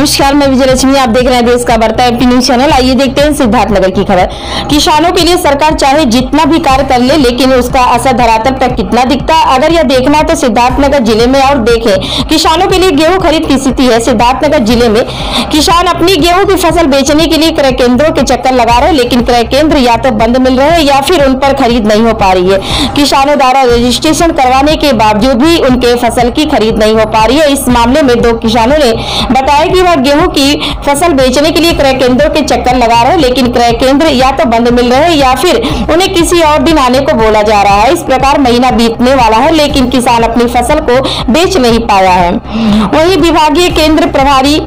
नमस्कार, मैं विजयलक्ष्मी। आप देख रहे हैं देश का बढ़ता एमपी न्यूज चैनल। आइए देखते हैं सिद्धार्थनगर की खबर। किसानों के लिए सरकार चाहे जितना भी कार्य कर ले, लेकिन उसका असर धरातल पर कितना दिखता है, अगर यह देखना है तो सिद्धार्थनगर जिले में और देखें। किसानों के लिए गेहूं खरीद की स्थिति है। सिद्धार्थनगर जिले में किसान अपनी गेहूं की फसल बेचने के लिए क्रय केंद्रों के चक्कर लगा रहे हैं, लेकिन क्रय केंद्र या तो बंद मिल रहे हैं या फिर उन पर खरीद नहीं हो पा रही है। किसानों द्वारा रजिस्ट्रेशन करवाने के बावजूद भी उनके फसल की खरीद नहीं हो पा रही है। इस मामले में 2 किसानों ने बताया कि वह गेहूं की फसल बेचने के लिए क्रय केंद्रों के चक्कर लगा रहे हैं, लेकिन क्रय केंद्र या तो बंद मिल रहे हैं या फिर उन्हें किसी और दिन आने को बोला जा रहा है। इस प्रकार महीना बीतने वाला है, लेकिन किसान अपनी फसल को बेच नहीं पाया है। वहीं विभागीय केंद्र प्रभारी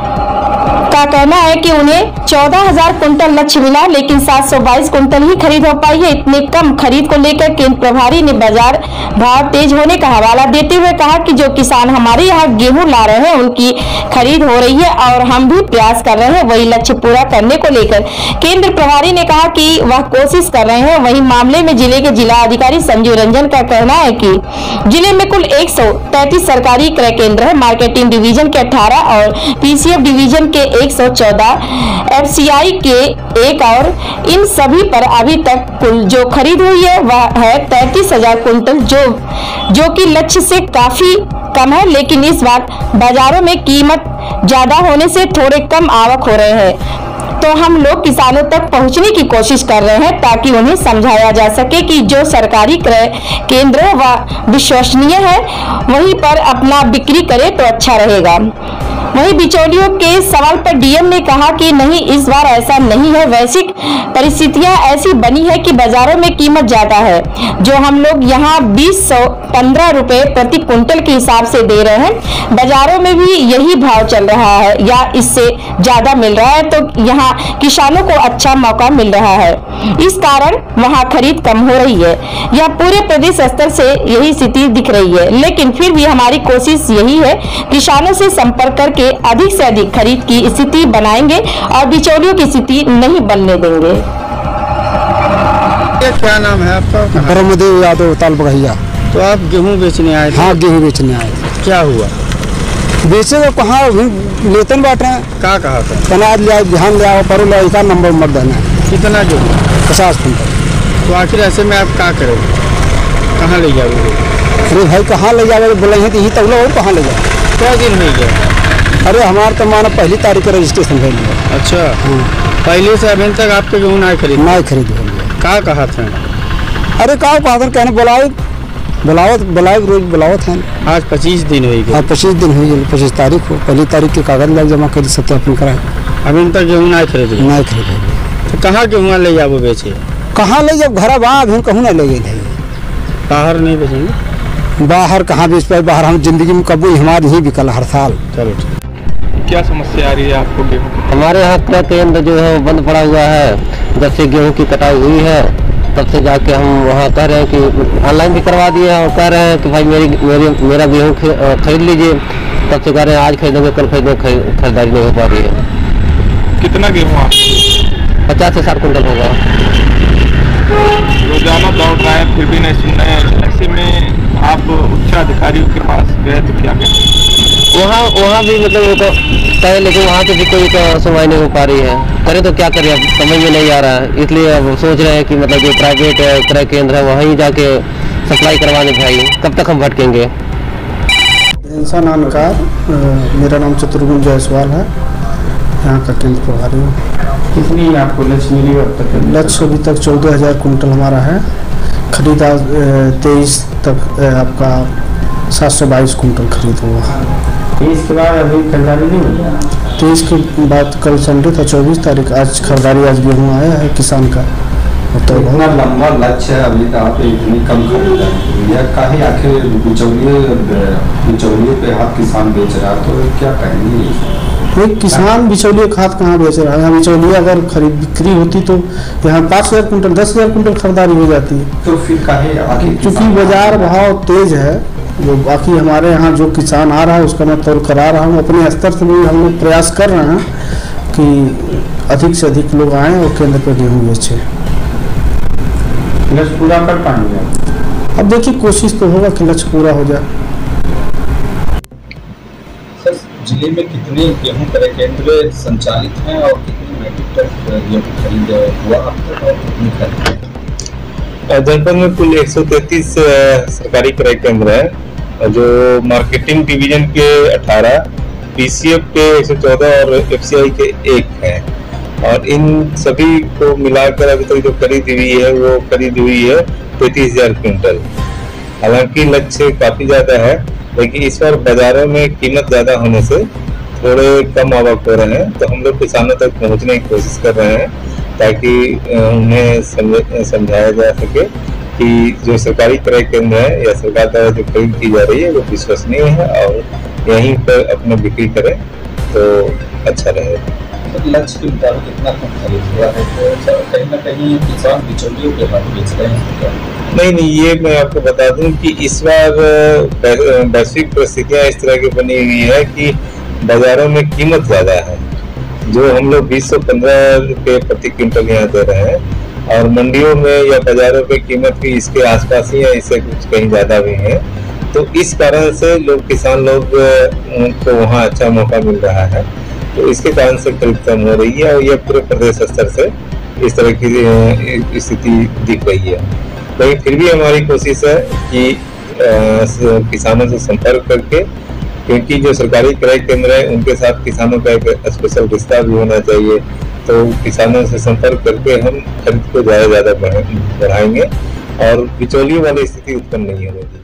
का कहना है कि उन्हें 14,000 कुंटल लक्ष्य मिला, लेकिन 722 कुंटल ही खरीद हो पाई है। इतने कम खरीद को लेकर केंद्र प्रभारी ने बाजार भाव तेज होने का हवाला देते हुए कहा कि जो किसान हमारे यहाँ गेहूं ला रहे हैं उनकी खरीद हो रही है और हम भी प्रयास कर रहे हैं वही लक्ष्य पूरा करने को लेकर। केंद्र प्रभारी ने कहा कि वह कोशिश कर रहे हैं। वहीं मामले में जिले के जिला अधिकारी संजीव रंजन का कहना है कि जिले में कुल 133 सरकारी क्रय केंद्र है। मार्केटिंग डिवीजन के 18 और पीसीएफ डिवीजन के 114, एफसीआई के 1 और इन सभी पर अभी तक कुल जो खरीद हुई है वह है 33,000 कुंटल, जो कि लक्ष्य से काफी कम है। लेकिन इस बार बाजारों में कीमत ज्यादा होने से थोड़े कम आवक हो रहे हैं, तो हम लोग किसानों तक पहुंचने की कोशिश कर रहे हैं ताकि उन्हें समझाया जा सके कि जो सरकारी क्रय केंद्र है वह विश्वसनीय है, वहीं पर अपना बिक्री करे तो अच्छा रहेगा। वहीं बिचौलियों के सवाल पर डीएम ने कहा कि नहीं, इस बार ऐसा नहीं है। वैश्विक परिस्थितियां ऐसी बनी है कि बाजारों में कीमत ज्यादा है। जो हम लोग यहाँ 20-15 रुपए प्रति कुंटल के हिसाब से दे रहे हैं, बाजारों में भी यही भाव चल रहा है या इससे ज्यादा मिल रहा है, तो यहाँ किसानों को अच्छा मौका मिल रहा है। इस कारण वहाँ खरीद कम हो रही है। यह पूरे प्रदेश स्तर से यही स्थिति दिख रही है, लेकिन फिर भी हमारी कोशिश यही है किसानों से संपर्क करके अधिक से अधिक खरीद की स्थिति बनाएंगे और बिचौलियों की स्थिति नहीं बनने देंगे। क्या नाम है आपका? ब्रह्मदेव यादव, ताल बघैया। तो आप गेहूं बेचने आए थे? हाँ, गेहूं बेचने आए थे। क्या हुआ? बेचे तो कहाँ लेतन बांट रहे हैं। क्या कहा था? कनाज ले आओ, ध्यान ले आओ, परो ले आओ, इसका नंबर मत देना। कितना गेहूं? 50 कुंटल। तो आखिर ऐसे में आप क्या करोगे? कहाँ ले जाओगे? अरे भाई कहाँ ले जाओगे? बोले हैं तो यही तक लो, कहाँ ले जाओ? क्या दिन नहीं गया? अरे हमारा तो माना पहली तारीख का रजिस्ट्रेशन है। अच्छा, पहले से अभी तक आपके गेहूं नहीं खरीदे? नहीं खरीदे। क्या कहा था? अरे कहा कहने बुलाओ रोज बुलाओ था। आज 25 दिन हुई गई। 25 दिन हुई, 25 तारीख हो। पहली तारीख के कागज लग जमा कर सत्यापन कराए। अभी तक गेहूं नहीं खरीदे? नहीं खरीदे। तो कहाँ गेहूँ ले जाओ बेचे? कहाँ ले जाओ? घर वहाँ अभी कहूँ ना ले गए। बाहर नहीं बेचेंगे? बाहर कहाँ बेच पाए? बाहर हम जिंदगी में कभी हमारी ही बिकल हर साल। चलो ठीक। क्या समस्या आ रही है आपको गेहूं की? हमारे यहाँ क्रय केंद्र जो है वो बंद पड़ा हुआ है। जब से गेहूं की कटाई हुई है तब से जाके हम वहाँ कह रहे हैं कि ऑनलाइन भी करवा दिए हैं और कह रहे हैं कि भाई मेरा गेहूं खरीद लीजिए। तब से कह रहे हैं आज खरीदेंगे कल खरीदेंगे, खरीदारी नहीं हो पा रही है। कितना गेहूं आप? 50 से 60 कुंटल होगा। रोजाना दौड़ रहा है फिर भी नहीं सुन रहे हैं। ऐसे में आप उच्च अधिकारियों के पास गए तो क्या करें? वहाँ भी मतलब वो कहे, लेकिन वहाँ से भी कोई सुनवाई नहीं हो पा रही है। करें तो क्या करें, अब समझ में नहीं आ रहा है। इसलिए अब सोच रहे हैं कि मतलब जो प्राइवेट क्रय केंद्र है वहीं जाके सप्लाई करवाने भाई। कब तक हम भटकेंगे? इंसान नानकार, मेरा नाम चतुर्गुण जायसवाल है, यहाँ का केंद्र प्रभारी हूँ। कितनी आपको लक्ष्य मिली अब तक? लक्ष्य अभी तक 14,000 कुंटल हमारा है। खरीदा 23 तक आपका 722 कुंटल खरीद हुआ। 23 के बाद अभी खरीदारी नहीं हुई? 23 के बाद कल संडे था 24 तारीख, आज खरीदारी, आज गेहूँ आया है किसान का। तो इतना लंबा लक्ष्य है अभी आप इतनी कम खरीदारी, यह काहे आखिर बिचौलिए पे हाथ किसान बेच रहा, तो क्या कहेंगे? एक किसान बिचौलिए खाद कहाँ बेच रहा है? यहाँ बिचौलिए अगर खरीद बिक्री होती तो यहाँ 5,000 कुंटल 10,000 कुंटल खरीदारी हो जाती है। तो फिर काहे आखिर? क्योंकि बाजार भाव तेज है। जो बाकी हमारे यहाँ जो किसान आ रहा है उसका मैं तौल करा रहा हूँ। अपने स्तर से भी हम लोग प्रयास कर रहे हैं कि अधिक से अधिक लोग आएँ और केंद्र पर गेहूँ बेचें। लक्ष्य पूरा कर पाएंगे? अब देखिए, कोशिश तो होगा कि लक्ष्य पूरा हो जाए। सर, जिले जिले में कितने गेहूं क्रय केंद्र संचालित हैं और कितनी मीट्रिक टन गेहूं खरीद हुआ अब तक और कितनी खरीद? जनपद में कुल 133 सरकारी क्रय केंद्र हैं, जो मार्केटिंग डिवीजन के 18, पीसीएफ के 114 और एफसीआई के 1 हैं। और इन सभी को मिलाकर अभी तक जो खरीद हुई है वो खरीद हुई है 33,000 क्विंटल। हालांकि लक्ष्य काफी ज्यादा है, लेकिन इस बार बाजारों में कीमत ज्यादा होने से थोड़े कम आवक हो रहे हैं, तो हम लोग किसानों तक पहुंचने की कोशिश कर रहे हैं ताकि उन्हें समझाया जा सके कि जो सरकारी क्रय केंद्र है या सरकार द्वारा जो खरीद की जा रही है वो विश्वसनीय है और यहीं पर अपने बिक्री करें तो अच्छा रहेगा। लक्ष्य के मुताबिक इतना कम खरीद हुआ है तो कहीं ना कहीं किसान बिचौलियों के हाथ बेच रहे हैं? नहीं, ये मैं आपको बता दूं कि इस बार वैश्विक परिस्थितियां इस तरह की बनी हुई है कि बाजारों में कीमत ज्यादा है। जो हम लोग 215 रुपये प्रति क्विंटल यहाँ दे रहे हैं और मंडियों में या बाजारों पे कीमत भी इसके आसपास ही है, इससे कुछ कहीं ज्यादा भी है। तो इस कारण से किसान लोग को वहाँ अच्छा मौका मिल रहा है, तो इसके कारण से खरीद कम हो रही है और यह पूरे प्रदेश स्तर से इस तरह की स्थिति दिख रही है। लेकिन फिर भी हमारी कोशिश है कि किसानों से संपर्क करके, क्योंकि जो सरकारी क्रय केंद्र है उनके साथ किसानों का एक स्पेशल रिश्ता भी होना चाहिए, तो किसानों से संपर्क करके हम खरीद को ज़्यादा बढ़ाएंगे और बिचौलियों वाली स्थिति उत्पन्न नहीं होगी।